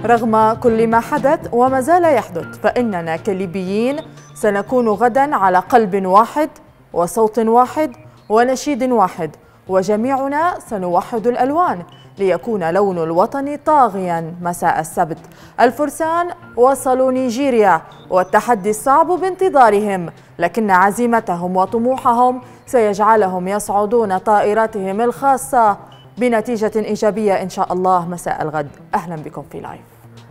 رغم كل ما حدث وما زال يحدث، فإننا كليبيين سنكون غدا على قلب واحد وصوت واحد ونشيد واحد، وجميعنا سنوحد الألوان ليكون لون الوطن طاغيا مساء السبت. الفرسان وصلوا نيجيريا والتحدي الصعب بانتظارهم، لكن عزيمتهم وطموحهم سيجعلهم يصعدون طائراتهم الخاصة بنتيجة إيجابية إن شاء الله مساء الغد. أهلا بكم في لايف.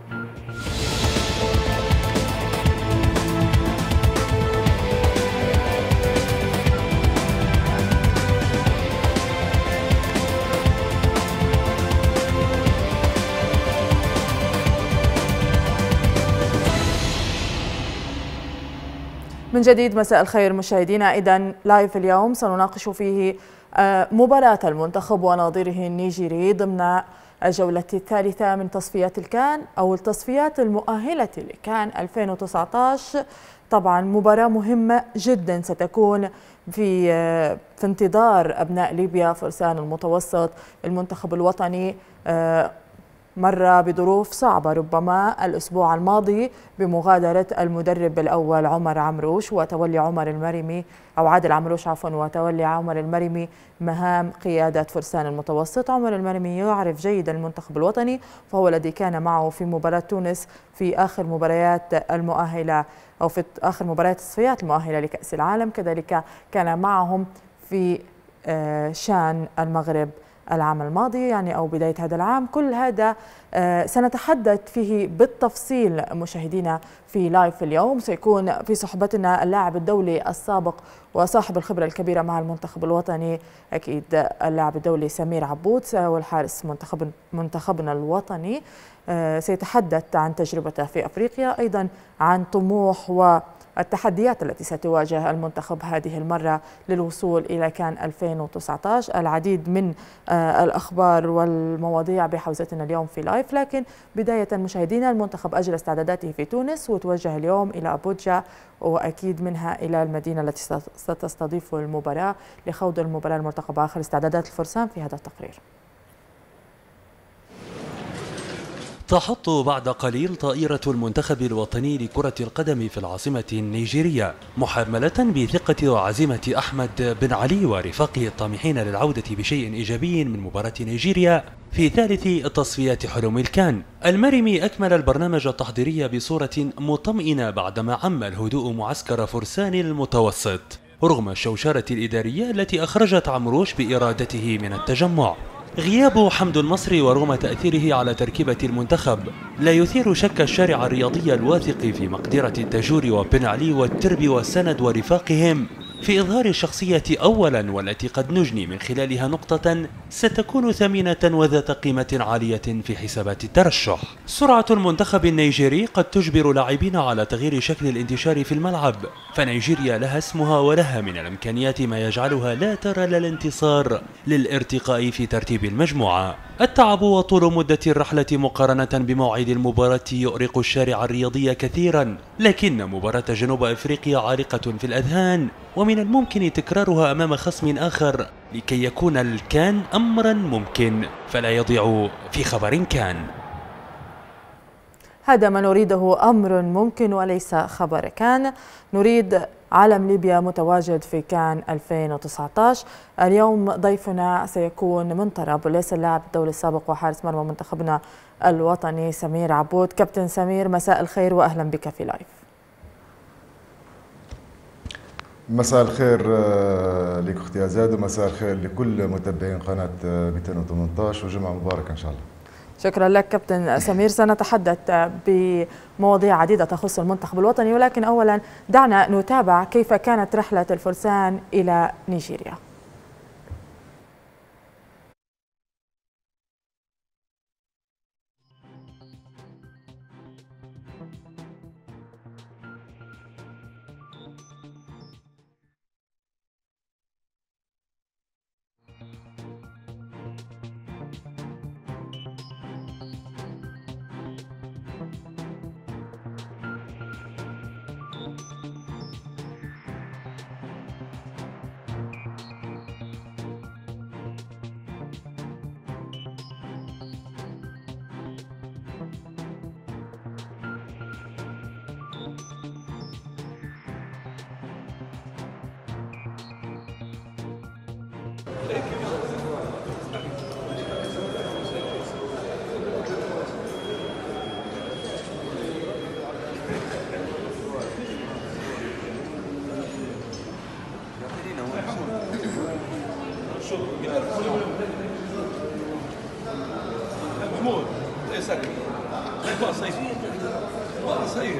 من جديد مساء الخير مشاهدينا. إذن لايف اليوم سنناقش فيه مباراة المنتخب ونظيره النيجيري ضمن الجولة الثالثة من تصفيات الكان أو التصفيات المؤهلة لكان 2019. طبعا مباراة مهمة جدا ستكون في انتظار أبناء ليبيا فرسان المتوسط. المنتخب الوطني مر بظروف صعبة ربما الأسبوع الماضي بمغادرة المدرب الأول عمر عمروش وتولي عمر المرمي أو عادل عمروش عفوا وتولي عمر المرمي مهام قيادة فرسان المتوسط. عمر المرمي يعرف جيدا المنتخب الوطني، فهو الذي كان معه في مباراة تونس في آخر مباريات المؤهلة أو في آخر مباريات التصفيات المؤهلة لكأس العالم، كذلك كان معهم في شان المغرب العام الماضي يعني أو بداية هذا العام. كل هذا سنتحدث فيه بالتفصيل مشاهدينا في لايف اليوم. سيكون في صحبتنا اللاعب الدولي السابق وصاحب الخبرة الكبيرة مع المنتخب الوطني أكيد اللاعب الدولي سمير عبود والحارس منتخبنا الوطني. سيتحدث عن تجربته في أفريقيا، أيضا عن طموح والتحديات التي ستواجه المنتخب هذه المرة للوصول إلى كان 2019. العديد من الأخبار والمواضيع بحوزتنا اليوم في لايف، لكن بداية مشاهدينا المنتخب أجرى استعداداته في تونس وتوجه اليوم إلى أبوجا وأكيد منها إلى المدينة التي ستستضيف المباراة لخوض المباراة المرتقبة. آخر استعدادات الفرسان في هذا التقرير. تحط بعد قليل طائرة المنتخب الوطني لكرة القدم في العاصمة النيجيرية محملة بثقة وعزيمة أحمد بن علي ورفاقه الطامحين للعودة بشيء إيجابي من مباراة نيجيريا في ثالث تصفيات حلم الكان. المرمي أكمل البرنامج التحضيري بصورة مطمئنة بعدما عم الهدوء معسكر فرسان المتوسط رغم الشوشرة الإدارية التي أخرجت عمروش بإرادته من التجمع. غياب حمد النصر ورغم تأثيره على تركيبة المنتخب لا يثير شك الشارع الرياضي الواثق في مقدرة التاجور وبن علي والتربي والسند ورفاقهم في إظهار الشخصية أولا، والتي قد نجني من خلالها نقطة ستكون ثمينة وذات قيمة عالية في حسابات الترشح. سرعة المنتخب النيجيري قد تجبر لاعبين على تغيير شكل الانتشار في الملعب، فنيجيريا لها اسمها ولها من الإمكانيات ما يجعلها لا ترى الانتصار للارتقاء في ترتيب المجموعة. التعب وطول مدة الرحلة مقارنة بموعد المباراة يؤرق الشارع الرياضي كثيرا، لكن مباراة جنوب أفريقيا عالقة في الأذهان ومن الممكن تكرارها أمام خصم آخر لكي يكون الكان أمرا ممكن، فلا يضيع في خبر كان. هذا ما نريده، أمر ممكن وليس خبر كان. نريد علم ليبيا متواجد في كان 2019. اليوم ضيفنا سيكون من طرابلس اللاعب الدولي السابق وحارس مرمى منتخبنا الوطني سمير عبود. كابتن سمير مساء الخير وأهلا بك في لايف. مساء الخير لك اختي أزاد ومساء الخير لكل متابعين قناة 218 وجمعة مباركة إن شاء الله. شكرا لك كابتن سمير. سنتحدث بمواضيع عديدة تخص المنتخب الوطني، ولكن أولا دعنا نتابع كيف كانت رحلة الفرسان إلى نيجيريا. محمود ايه ساكت ما صير ما صير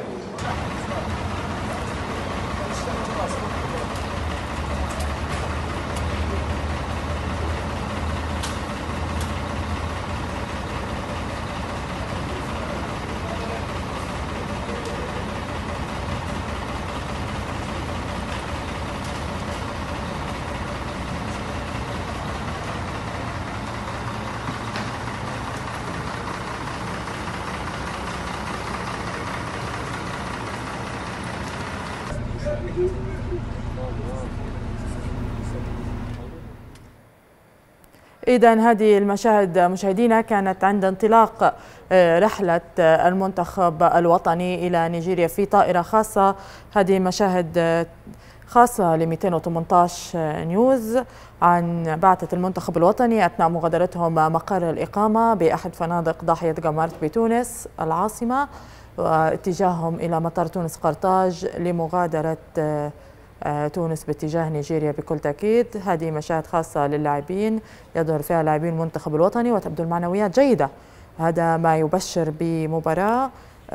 إذن هذه المشاهد مشاهدينا كانت عند انطلاق رحلة المنتخب الوطني إلى نيجيريا في طائرة خاصة. هذه مشاهد خاصة ل 218 نيوز عن بعثة المنتخب الوطني أثناء مغادرتهم مقر الإقامة بأحد فنادق ضاحية غامارت بتونس العاصمة، واتجاههم إلى مطار تونس قرطاج لمغادرة تونس باتجاه نيجيريا بكل تأكيد. هذه مشاهد خاصة للاعبين يظهر فيها لاعبين المنتخب الوطني وتبدو المعنويات جيدة، هذا ما يبشر بمباراة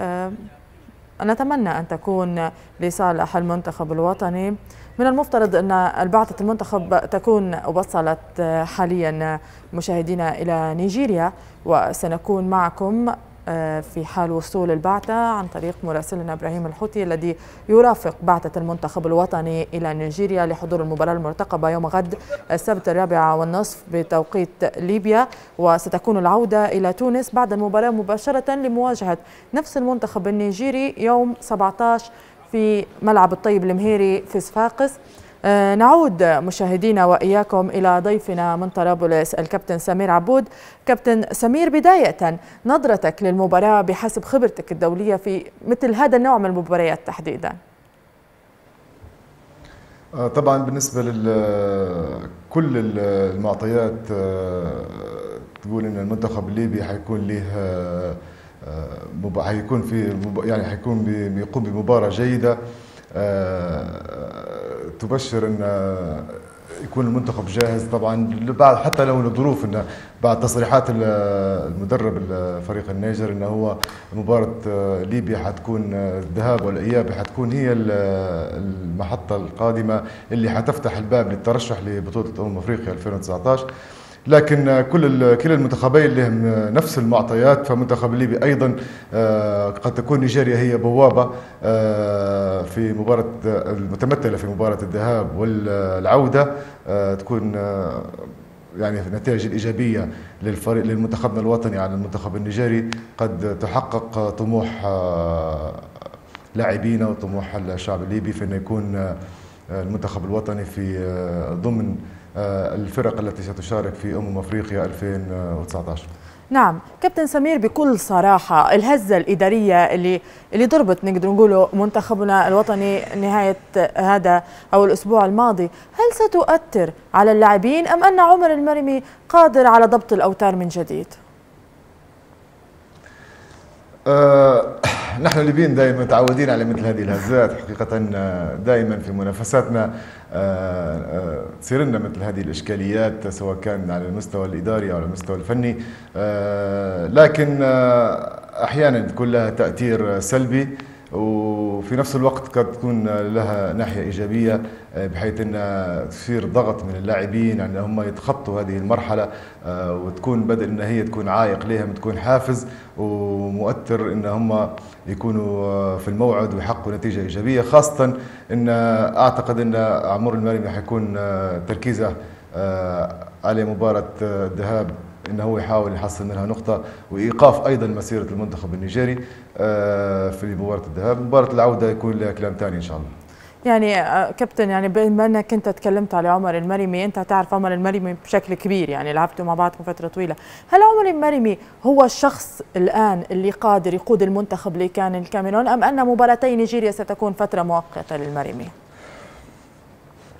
نتمنى أن تكون لصالح المنتخب الوطني. من المفترض أن بعثة المنتخب تكون وصلت حاليا مشاهدينا إلى نيجيريا، وسنكون معكم في حال وصول البعثة عن طريق مراسلنا إبراهيم الحوتي الذي يرافق بعثة المنتخب الوطني إلى نيجيريا لحضور المباراة المرتقبة يوم غد السبت 4:30 بتوقيت ليبيا، وستكون العودة إلى تونس بعد المباراة مباشرة لمواجهة نفس المنتخب النيجيري يوم 17 في ملعب الطيب المهيري في صفاقس. نعود مشاهدينا وإياكم إلى ضيفنا من طرابلس الكابتن سمير عبود. كابتن سمير، بداية نظرتك للمباراة بحسب خبرتك الدولية في مثل هذا النوع من المباريات تحديدا. طبعا بالنسبة لكل المعطيات تقول ان المنتخب الليبي حيكون له حيكون في يعني حيكون بيقوم بمباراة جيدة تبشر ان يكون المنتخب جاهز. طبعا بعد حتى لو الظروف انه بعد تصريحات المدرب الفريق النيجر انه هو مباراه ليبيا حتكون الذهاب والاياب حتكون هي المحطه القادمه اللي حتفتح الباب للترشح لبطوله افريقيا 2019، لكن كلا المنتخبين لهم نفس المعطيات. فمنتخب الليبي ايضا قد تكون نيجيريا هي بوابه في مباراه المتمثله في مباراه الذهاب والعوده تكون يعني النتائج الايجابيه للفريق للمنتخبنا الوطني على المنتخب النيجيري قد تحقق طموح لاعبينا وطموح الشعب الليبي في انه يكون المنتخب الوطني في ضمن الفرق التي ستشارك في أفريقيا 2019. نعم كابتن سمير، بكل صراحة الهزة الإدارية اللي ضربت نقدر نقوله منتخبنا الوطني نهاية هذا أو الأسبوع الماضي، هل ستؤثر على اللاعبين أم أن عمر المرمي قادر على ضبط الأوتار من جديد؟ نحن الليبيين دائما متعودين على مثل هذه الهزات، حقيقة دائما في منافساتنا تصير لنا مثل هذه الإشكاليات سواء كان على المستوى الإداري أو على المستوى الفني، لكن أحيانا تكون لها تأثير سلبي وفي نفس الوقت قد تكون لها ناحية إيجابية بحيث أن تصير ضغط من اللاعبين أن هم يتخطوا هذه المرحلة وتكون بدل أن هي تكون عائق لهم تكون حافز ومؤثر أن هم يكونوا في الموعد ويحققوا نتيجة إيجابية، خاصة أن أعتقد أن عمور المرمي حيكون تركيزه على مباراة الذهاب انه هو يحاول يحصل منها نقطة وايقاف ايضا مسيرة المنتخب النيجيري في مباراة الذهاب. مباراة العودة يكون لها كلام ثاني ان شاء الله. يعني كابتن، يعني بما انك انت تكلمت على عمر المرمي، انت تعرف عمر المرمي بشكل كبير، يعني لعبتوا مع بعض فترة طويلة، هل عمر المرمي هو الشخص الان اللي قادر يقود المنتخب لكان الكاميرون ام ان مباراتي نيجيريا ستكون فترة مؤقتة للمرمي؟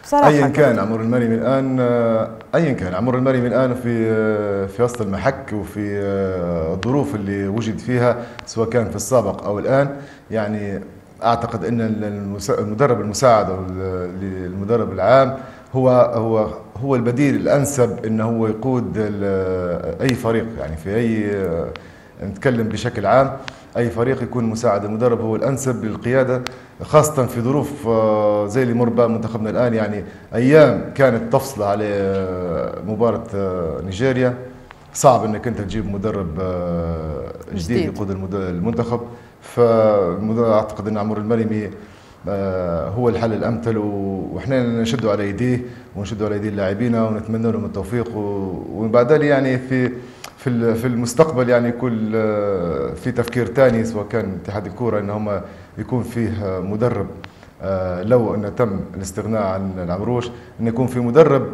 بصراحة ايا كان عمر المرمي الان، ايا كان عمر المرمي الان في وسط المحك وفي الظروف اللي وجد فيها سواء كان في السابق او الان، يعني اعتقد ان المدرب المساعد او المدرب العام هو البديل الانسب انه هو يقود اي فريق. يعني في اي نتكلم بشكل عام، اي فريق يكون مساعد المدرب هو الانسب للقياده، خاصه في ظروف زي اللي مر بها منتخبنا الان. يعني ايام كانت تفصل على مباراه نيجيريا، صعب انك انت تجيب مدرب جديد يقود المنتخب. فاعتقد ان عمر المرمي هو الحل الامثل، واحنا نشدوا على يديه ونشدوا على يدي اللاعبين ونتمنى لهم التوفيق. وبعد ذلك يعني في المستقبل يعني يكون في تفكير ثاني، سواء كان اتحاد الكوره ان هم يكون فيه مدرب، لو ان تم الاستغناء عن العمروش، ان يكون في مدرب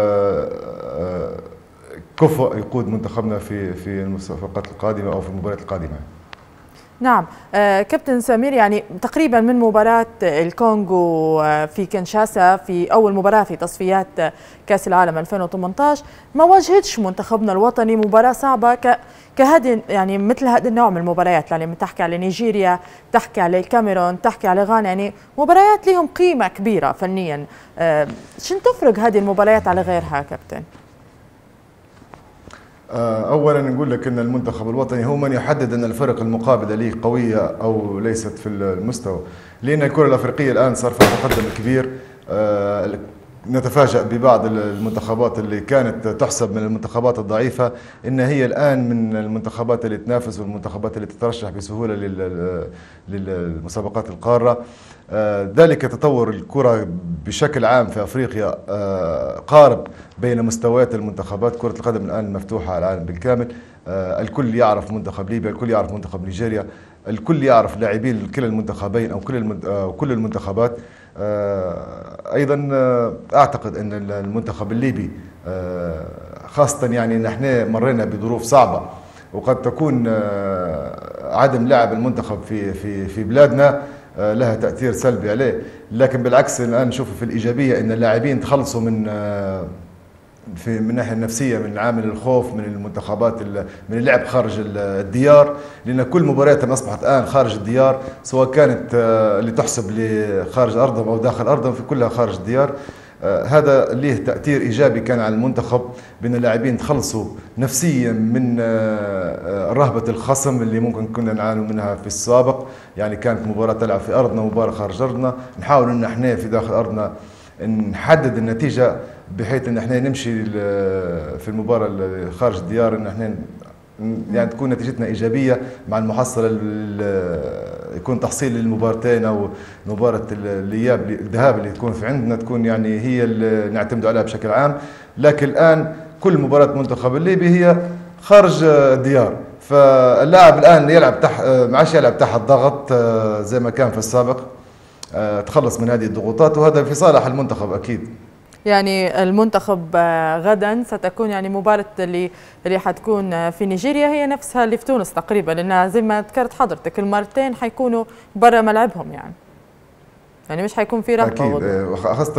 كفؤ يقود منتخبنا في المسابقات القادمه او في المباريات القادمه. نعم. كابتن سمير، يعني تقريبا من مباراة الكونغو في كنشاسا في أول مباراة في تصفيات كأس العالم 2018 ما واجهتش منتخبنا الوطني مباراة صعبة كهذه، يعني مثل هذا النوع من المباريات. يعني تحكي على نيجيريا، تحكي على الكاميرون، تحكي على غانا، يعني مباريات لهم قيمة كبيرة فنيا. شن تفرق هذه المباريات على غيرها كابتن؟ اولا نقول لك ان المنتخب الوطني هو من يحدد ان الفرق المقابله ليه قويه او ليست في المستوى، لان الكره الافريقيه الان صار فيها تقدم كبير. نتفاجأ ببعض المنتخبات اللي كانت تحسب من المنتخبات الضعيفة ان هي الان من المنتخبات اللي تنافس والمنتخبات اللي تترشح بسهولة للمسابقات القارة. ذلك تطور الكرة بشكل عام في افريقيا قارب بين مستويات المنتخبات. كرة القدم الان مفتوحة على العالم بالكامل. الكل يعرف منتخب ليبيا، الكل يعرف منتخب نيجيريا، الكل يعرف لاعبين كلا المنتخبين او كل المنتخبات. ايضا اعتقد ان المنتخب الليبي خاصه يعني نحن مرينا بظروف صعبه، وقد تكون عدم لعب المنتخب في بلادنا لها تاثير سلبي عليه، لكن بالعكس الان نشوف في الايجابيه ان اللاعبين تخلصوا من الناحيه النفسيه من عامل الخوف من المنتخبات، من اللعب خارج الديار، لان كل مبارياتهم اصبحت الان خارج الديار، سواء كانت اللي تحسب لخارج ارضهم او داخل ارضهم، في كلها خارج الديار. هذا له تاثير ايجابي كان على المنتخب، بان اللاعبين تخلصوا نفسيا من رهبه الخصم اللي ممكن كنا نعاني منها في السابق. يعني كانت مباراه تلعب في ارضنا ومباراه خارج ارضنا، نحاول ان احنا في داخل ارضنا نحدد النتيجه بحيث ان احنا نمشي في المباراه خارج الديار ان احنا يعني تكون نتيجتنا ايجابيه مع المحصله، يكون تحصيل للمباراتين او مباراه الذهاب اللي تكون في عندنا تكون يعني هي اللي نعتمد عليها بشكل عام. لكن الان كل مباراه منتخب الليبي هي خارج الديار، فاللاعب الان يلعب تحت، ما عادش يلعب تحت ضغط زي ما كان في السابق. تخلص من هذه الضغوطات، وهذا في صالح المنتخب اكيد. يعني المنتخب غدا ستكون يعني مباراة اللي حتكون في نيجيريا هي نفسها اللي في تونس تقريبا، لأنها زي ما ذكرت حضرتك المرتين حيكونوا برا ملعبهم، يعني مش حيكون في رهبة. أكيد،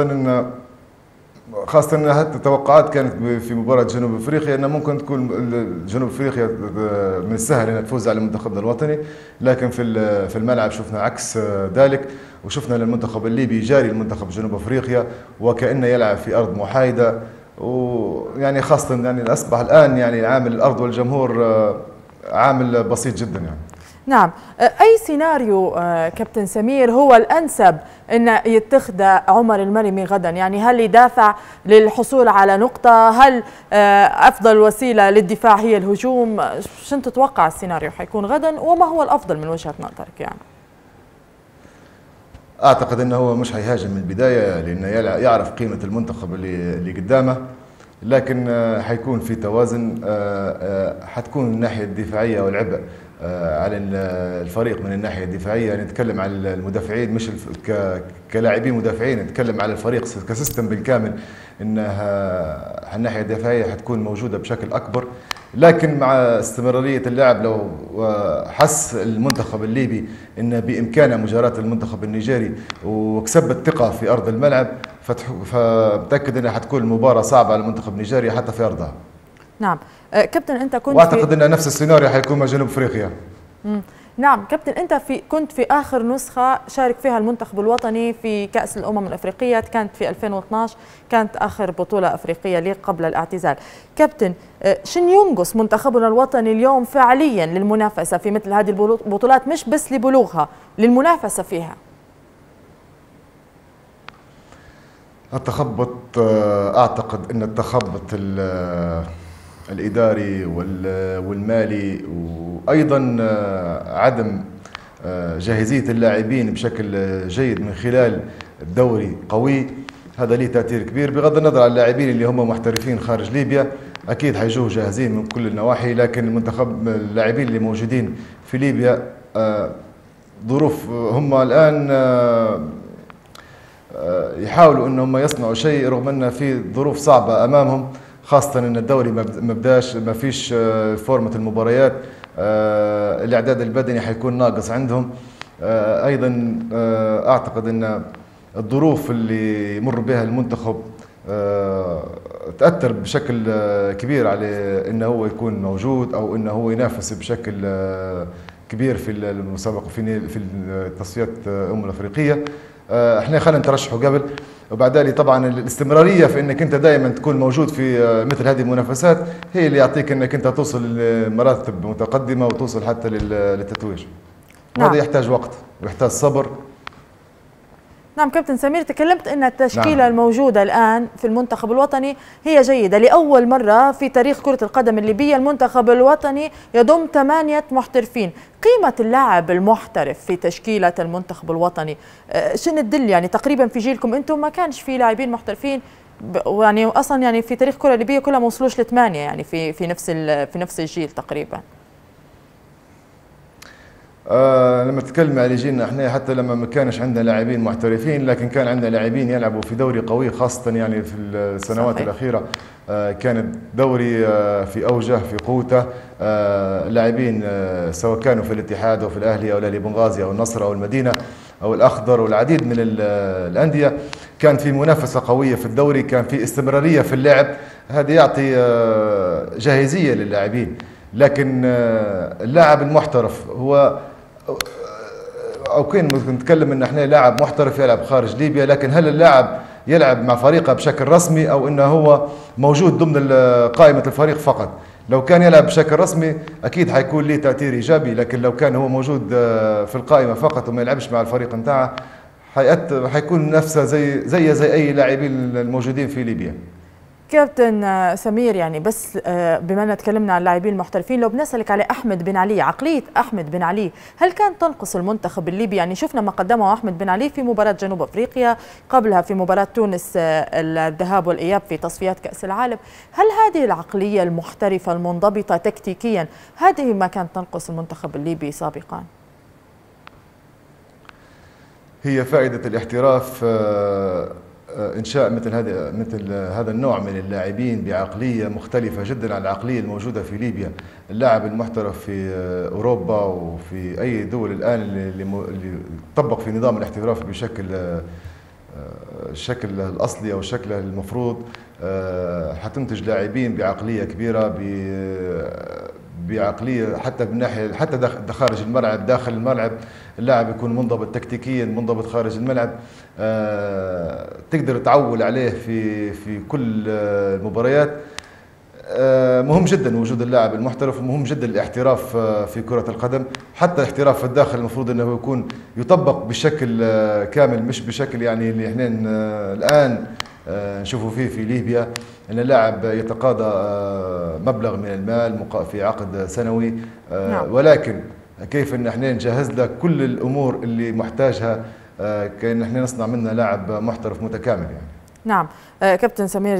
خاصة أن حتى التوقعات كانت في مباراة جنوب أفريقيا أن ممكن تكون جنوب أفريقيا من السهل أنها تفوز على منتخبنا الوطني، لكن في الملعب شفنا عكس ذلك، وشفنا المنتخب الليبي يجاري المنتخب جنوب أفريقيا وكأنه يلعب في أرض محايدة. ويعني خاصة يعني أصبح الآن يعني عامل الأرض والجمهور عامل بسيط جدا يعني. نعم. أي سيناريو كابتن سمير هو الأنسب أن يتخذ عمر المرمي غدا؟ يعني هل يدافع للحصول على نقطة؟ هل أفضل وسيلة للدفاع هي الهجوم؟ شن تتوقع السيناريو حيكون غدا، وما هو الأفضل من وجهة نظرك يعني؟ أعتقد أنه هو مش هيهاجم من البداية، لأنه يعرف قيمة المنتخب اللي قدامه، لكن حيكون في توازن. حتكون الناحية الدفاعية والعبء على الفريق من الناحية الدفاعية. نتكلم على المدافعين مش كلاعبين مدافعين، نتكلم على الفريق كسيستم بالكامل، انها الناحية الدفاعية حتكون موجودة بشكل أكبر، لكن مع استمرارية اللعب لو حس المنتخب الليبي أن بإمكانه مجاراة المنتخب النيجيري وكسبت ثقة في أرض الملعب، فمتأكد أنها حتكون المباراة صعبة على المنتخب النيجيري حتى في أرضها. نعم كابتن، أنت كنت وأعتقد أن نفس السيناريو حيكون مع جنوب أفريقيا. نعم كابتن، أنت كنت في آخر نسخة شارك فيها المنتخب الوطني في كأس الأمم الأفريقية، كانت في 2012، كانت آخر بطولة أفريقية لي قبل الاعتزال. كابتن، شن ينقص منتخبنا الوطني اليوم فعليا للمنافسة في مثل هذه البطولات، مش بس لبلوغها، للمنافسة فيها؟ التخبط، أعتقد أن التخبط الإداري والمالي، وأيضا عدم جاهزية اللاعبين بشكل جيد من خلال دوري قوي، هذا له تأثير كبير. بغض النظر عن اللاعبين اللي هم محترفين خارج ليبيا أكيد حيجوا جاهزين من كل النواحي، لكن المنتخب اللاعبين اللي موجودين في ليبيا ظروف، هم الآن يحاولوا أنهم يصنعوا شيء رغم أن في ظروف صعبة أمامهم، خاصة أن الدوري ما فيش فورمة المباريات، الإعداد البدني حيكون ناقص عندهم. أيضا أعتقد أن الظروف اللي يمر بها المنتخب تأثر بشكل كبير على أنه هو يكون موجود أو أنه هو ينافس بشكل كبير في المسابقة في التصفيات الأفريقية. احنا خلينا نترشحوا قبل، وبعد ذلك طبعا الاستمراريه في انك انت دائما تكون موجود في مثل هذه المنافسات هي اللي يعطيك انك انت توصل لمراتب متقدمه وتوصل حتى للتتويج. نعم. وهذا يحتاج وقت ويحتاج صبر. نعم كابتن سمير، تكلمت أن التشكيلة الموجودة الآن في المنتخب الوطني هي جيدة. لأول مرة في تاريخ كرة القدم الليبية المنتخب الوطني يضم 8 محترفين. قيمة اللاعب المحترف في تشكيلة المنتخب الوطني شنو تدل؟ يعني تقريبا في جيلكم أنتم ما كانش في لاعبين محترفين، يعني أصلا يعني في تاريخ الكرة الليبية كلها ما وصلوش ل8 يعني في نفس الجيل تقريبا. لما تتكلم على جيلنا احنا، حتى لما ما كانش عندنا لاعبين محترفين لكن كان عندنا لاعبين يلعبوا في دوري قوي، خاصة يعني في السنوات صحيح. الأخيرة كان الدوري في أوجه في قوته، لاعبين سواء كانوا في الاتحاد أو في الأهلي أو الأهلي بنغازي أو النصر أو المدينة أو الأخضر والعديد من الأندية، كان في منافسة قوية في الدوري، كان في استمرارية في اللعب، هذا يعطي جاهزية للاعبين. لكن اللاعب المحترف هو او كان نتكلم ان احنا لاعب محترف يلعب خارج ليبيا، لكن هل اللاعب يلعب مع فريقه بشكل رسمي او انه هو موجود ضمن قائمه الفريق فقط؟ لو كان يلعب بشكل رسمي اكيد حيكون له تاثير ايجابي، لكن لو كان هو موجود في القائمه فقط وما يلعبش مع الفريق نتاعه حيكون نفسه زي اي لاعبين الموجودين في ليبيا. كابتن سمير، يعني بس بما أننا تكلمنا عن اللاعبين المحترفين، لو بنسألك على أحمد بن علي، عقلية أحمد بن علي هل كان تنقص المنتخب الليبي؟ يعني شفنا ما قدمه أحمد بن علي في مباراة جنوب أفريقيا، قبلها في مباراة تونس الذهاب والإياب في تصفيات كأس العالم. هل هذه العقلية المحترفة المنضبطة تكتيكيا هذه ما كانت تنقص المنتخب الليبي سابقا؟ هي فائدة الاحتراف إنشاء مثل هذا النوع من اللاعبين بعقلية مختلفة جدا عن العقلية الموجودة في ليبيا. اللاعب المحترف في أوروبا وفي أي دول الآن اللي طبق في نظام الاحتراف بشكل الشكل الأصلي أو الشكل المفروض، حتنتج لاعبين بعقلية كبيرة، بعقلية حتى من ناحية حتى خارج الملعب، داخل الملعب اللاعب يكون منضبط تكتيكيا، منضبط خارج الملعب، تقدر تعول عليه في كل المباريات. مهم جدا وجود اللاعب المحترف، ومهم جدا الاحتراف في كرة القدم. حتى الاحتراف في الداخل المفروض انه يكون يطبق بشكل كامل، مش بشكل يعني اللي احنا الان نشوفوا فيه في ليبيا، ان اللاعب يتقاضى مبلغ من المال في عقد سنوي، ولكن كيف ان احنا نجهز له كل الامور اللي محتاجها كأن احنا نصنع منه لاعب محترف متكامل يعني. نعم كابتن سمير،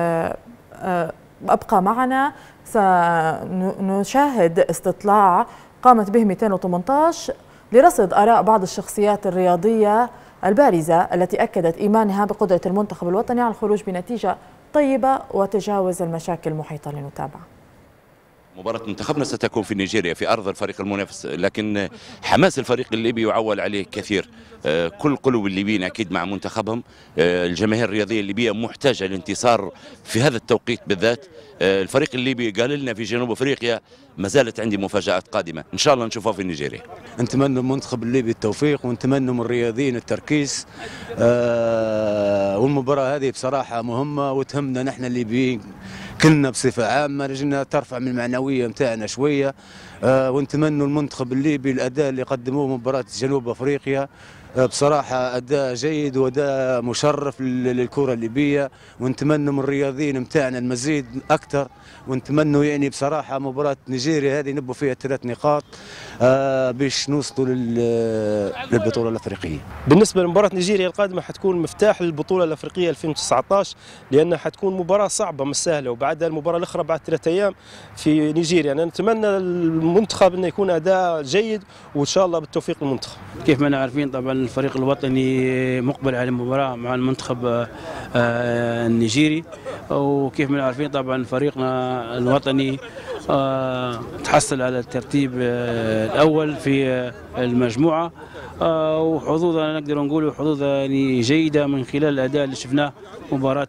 أبقى معنا، سنشاهد استطلاع قامت به 218 لرصد آراء بعض الشخصيات الرياضية البارزة التي أكدت إيمانها بقدرة المنتخب الوطني على الخروج بنتيجة طيبة وتجاوز المشاكل المحيطة. لنتابع. مباراة منتخبنا ستكون في نيجيريا في أرض الفريق المنافس، لكن حماس الفريق الليبي يعول عليه كثير. كل قلوب الليبيين أكيد مع منتخبهم. الجماهير الرياضية الليبية محتاجة للانتصار في هذا التوقيت بالذات. الفريق الليبي قال لنا في جنوب أفريقيا ما زالت عندي مفاجآت قادمة إن شاء الله نشوفها في نيجيريا. نتمنى المنتخب الليبي التوفيق، ونتمنى من الرياضيين التركيز. والمباراة هذه بصراحة مهمة وتهمنا نحن الليبيين كلنا بصفة عامة، لجنا ترفع من المعنوية متاعنا شوية. ونتمنى المنتخب الليبي الأداء اللي قدموه مباراة جنوب أفريقيا بصراحة أداء جيد وأداء مشرف للكرة الليبية. ونتمنى من الرياضيين متاعنا المزيد أكثر، ونتمنى يعني بصراحة مباراة نيجيريا هذه نبوا فيها 3 نقاط باش نوصلوا للبطولة الأفريقية. بالنسبة لمباراة نيجيريا القادمة حتكون مفتاح للبطولة الأفريقية 2019، لأنها حتكون مباراة صعبة مش سهلة، وبعدها المباراة الأخرى بعد 3 أيام في نيجيريا. أنا نتمنى المنتخب أنه يكون أداء جيد، وإن شاء الله بالتوفيق للمنتخب. كيف ما عارفين طبعا الفريق الوطني مقبل على المباراة مع المنتخب النيجيري، وكيف ما عارفين طبعا فريقنا الوطني تحصل على الترتيب الأول في المجموعة، وحظوظنا نقدر نقول حظوظ جيدة من خلال الأداء اللي شفناه مباراة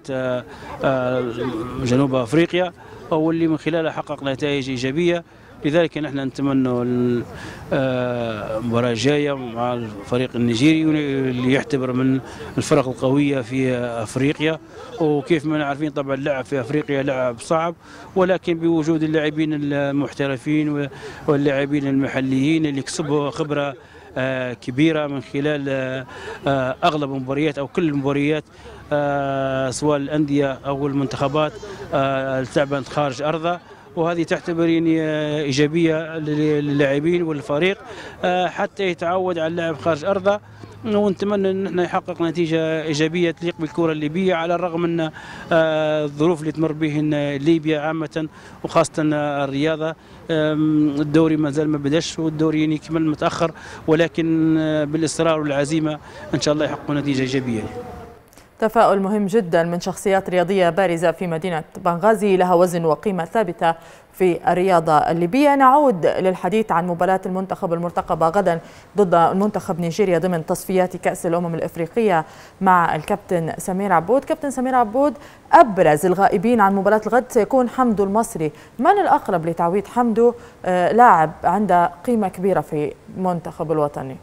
جنوب أفريقيا، واللي من خلالها حقق نتائج إيجابية. لذلك نحن نتمنى المباراة الجاية مع الفريق النيجيري اللي يعتبر من الفرق القوية في أفريقيا. وكيف ما عارفين طبعا اللعب في أفريقيا لعب صعب، ولكن بوجود اللاعبين المحترفين واللاعبين المحليين اللي كسبوا خبرة كبيرة من خلال أغلب المباريات أو كل المباريات، سواء الأندية أو المنتخبات لعبت خارج أرضها، وهذه تعتبر يعني إيجابية للاعبين والفريق حتى يتعود على اللعب خارج أرضه. ونتمنى أن احنا يحقق نتيجة إيجابية تليق بالكرة الليبية، على الرغم من الظروف اللي تمر بهن ليبيا عامة وخاصة الرياضة. الدوري ما زال ما بدش، والدوري يعني كمل متأخر، ولكن بالإصرار والعزيمة إن شاء الله يحققوا نتيجة إيجابية. تفاؤل مهم جدا من شخصيات رياضية بارزة في مدينة بنغازي لها وزن وقيمة ثابتة في الرياضة الليبية. نعود للحديث عن مباراة المنتخب المرتقبة غدا ضد المنتخب نيجيريا ضمن تصفيات كأس الأمم الإفريقية مع الكابتن سمير عبود. كابتن سمير عبود، أبرز الغائبين عن مباراة الغد سيكون حمدو المصري. من الأقرب لتعويض حمدو، لاعب عنده قيمة كبيرة في المنتخب الوطني؟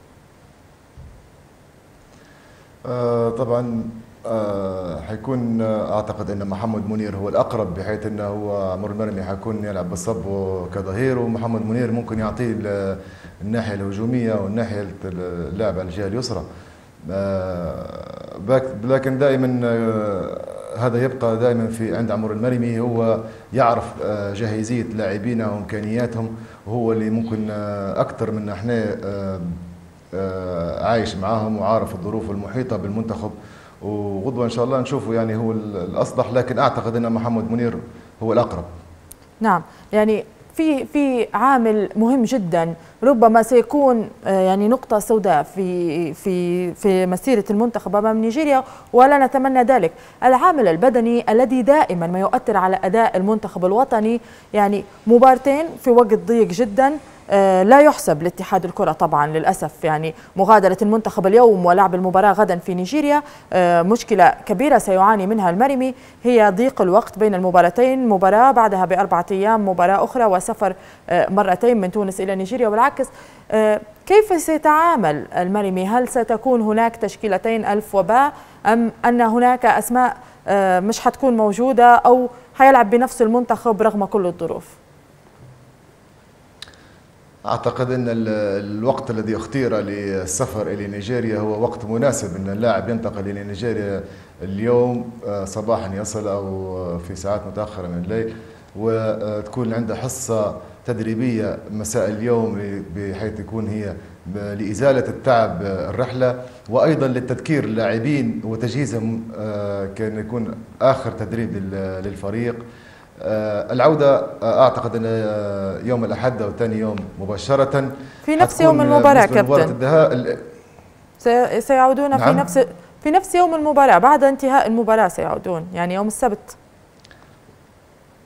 طبعا حيكون اعتقد ان محمد منير هو الاقرب، بحيث انه هو عمر المرمي حيكون يلعب بالصب كظهير، ومحمد منير ممكن يعطيه الناحيه الهجوميه والناحيه اللعب على الجهه اليسرى. لكن دائما هذا يبقى دائما في عند عمر المرمي، هو يعرف جاهزيه لاعبينه وامكانياتهم، وهو اللي ممكن اكثر من احنا عايش معاهم وعارف الظروف المحيطه بالمنتخب. وغدوه ان شاء الله نشوفه يعني هو الاصلح، لكن اعتقد ان محمد منير هو الاقرب. نعم، يعني في عامل مهم جدا ربما سيكون يعني نقطة سوداء في مسيرة المنتخب أمام نيجيريا، ولا نتمنى ذلك. العامل البدني الذي دائما ما يؤثر على أداء المنتخب الوطني. يعني مبارتين في وقت ضيق جدا، لا يحسب لاتحاد الكرة طبعا للأسف، يعني مغادرة المنتخب اليوم ولعب المباراة غدا في نيجيريا مشكلة كبيرة سيعاني منها المرمي، هي ضيق الوقت بين المباراتين، مباراة بعدها ب4 أيام مباراة أخرى، وسفر مرتين من تونس إلى نيجيريا والعكس. كيف سيتعامل المرمي؟ هل ستكون هناك تشكيلتين ألف وباء، أم أن هناك أسماء مش حتكون موجودة، أو حيلعب بنفس المنتخب رغم كل الظروف؟ أعتقد أن الوقت الذي اختير للسفر إلى نيجيريا هو وقت مناسب، أن اللاعب ينتقل إلى نيجيريا اليوم صباحا يصل أو في ساعات متأخرة من الليل، وتكون عنده حصة تدريبية مساء اليوم بحيث تكون هي لإزالة التعب الرحلة، وأيضا للتذكير اللاعبين وتجهيزهم كان يكون آخر تدريب للفريق. العودة أعتقد أن يوم الأحد أو ثاني يوم مباشرة في نفس يوم المباراة. كابتن سيعودون نعم. في نفس يوم المباراة، بعد انتهاء المباراة سيعودون، يعني يوم السبت.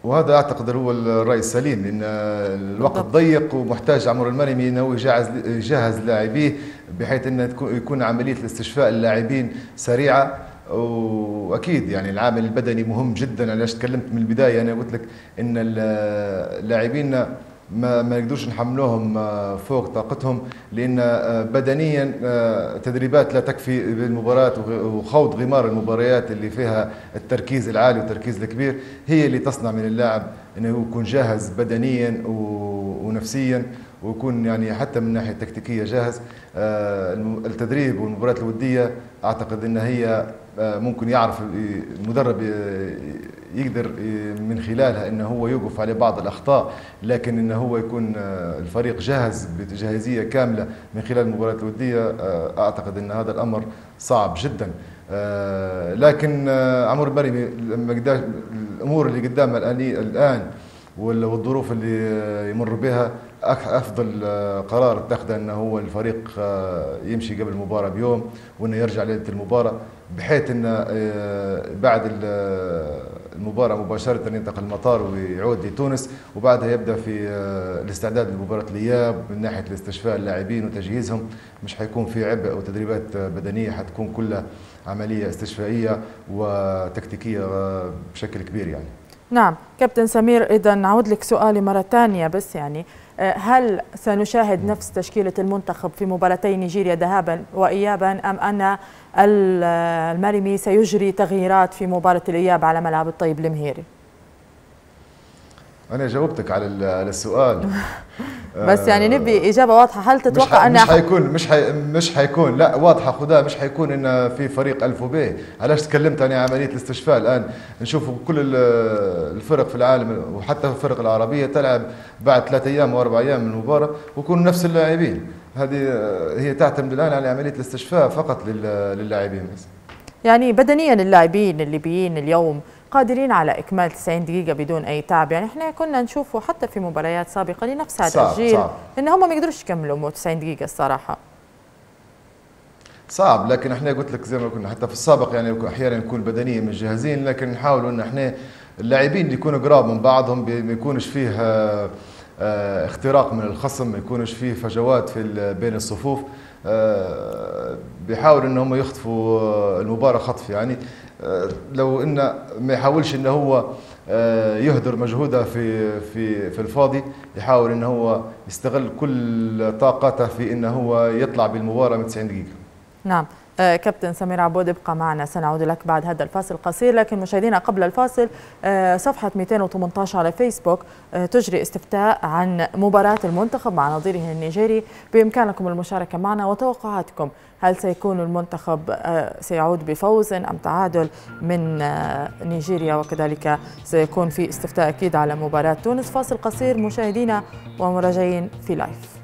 وهذا اعتقد هو الراي السليم، لان الوقت ضيق ومحتاج عمرو المرمي انه يجهز لاعبيه بحيث انه يكون عمليه الاستشفاء اللاعبين سريعه. واكيد يعني العامل البدني مهم جدا. علاش تكلمت من البدايه، انا قلت لك ان اللاعبين ما نقدرش نحملوهم فوق طاقتهم، لان بدنيا تدريبات لا تكفي بالمباراه، وخوض غمار المباريات اللي فيها التركيز العالي والتركيز الكبير هي اللي تصنع من اللاعب انه يكون جاهز بدنيا ونفسيا، ويكون يعني حتى من ناحيه تكتيكيه جاهز. التدريب والمباريات الوديه اعتقد ان هي ممكن يعرف المدرب يقدر من خلالها انه هو يوقف على بعض الاخطاء، لكن انه هو يكون الفريق جاهز بجاهزيه كامله من خلال المباريات الوديه اعتقد ان هذا الامر صعب جدا. لكن عمرو المرمي لما الامور اللي قدامه الان والظروف اللي يمر بها، افضل قرار اتخذه انه هو الفريق يمشي قبل المباراه بيوم، وانه يرجع ليله المباراه، بحيث انه بعد المباراه مباشره ينتقل المطار ويعود لتونس، وبعدها يبدا في الاستعداد لمباراه الاياب من ناحيه الاستشفاء اللاعبين وتجهيزهم. مش حيكون في عبء او تدريبات بدنيه، حتكون كلها عمليه استشفائيه وتكتيكيه بشكل كبير يعني. نعم كابتن سمير، إذا نعود لك سؤالي مرة ثانية، بس يعني هل سنشاهد نفس تشكيلة المنتخب في مباراتي نيجيريا ذهابا وإيابا، أم أن المرمي سيجري تغييرات في مباراة الإياب على ملعب الطيب المهيري؟ أنا جاوبتك على السؤال بس يعني نبي إجابة واضحة. هل تتوقع أن مش حيكون لا واضحة خدها، مش حيكون إن في فريق ألف وب. علاش تكلمت عن عملية الاستشفاء؟ الآن نشوفوا كل الفرق في العالم وحتى الفرق العربية تلعب بعد 3 أيام و4 أيام من المباراة ويكونوا نفس اللاعبين. هذه هي تعتمد الآن على عملية الاستشفاء فقط للاعبين بس. يعني بدنيا اللاعبين الليبيين اليوم قادرين على إكمال 90 دقيقة بدون أي تعب. يعني احنا كنا نشوفه حتى في مباريات سابقة لنفس هذا الجيل إن هم ما يقدروش يكملوا 90 دقيقة الصراحة. صعب، لكن احنا قلت لك زي ما كنا حتى في السابق يعني احيانا نكون بدنيا مش جاهزين، لكن نحاول ان احنا اللاعبين اللي يكونوا قراب من بعضهم ما يكونش فيه اختراق من الخصم، ما يكونش فيه فجوات في بين الصفوف. بيحاول ان هم يخطفوا المباراة خطف يعني. لو انه ما يحاولش انه هو يهدر مجهوده في الفاضي، يحاول انه هو يستغل كل طاقته في انه هو يطلع بالمباراة من 90 دقيقة. نعم كابتن سمير عبود ابقى معنا، سنعود لك بعد هذا الفاصل القصير. لكن مشاهدينا قبل الفاصل، صفحة 218 على فيسبوك تجري استفتاء عن مباراة المنتخب مع نظيره النيجيري. بإمكانكم المشاركة معنا وتوقعاتكم، هل سيكون المنتخب سيعود بفوز أم تعادل من نيجيريا؟ وكذلك سيكون في استفتاء أكيد على مباراة تونس. فاصل قصير مشاهدينا ومراجعين في لايف.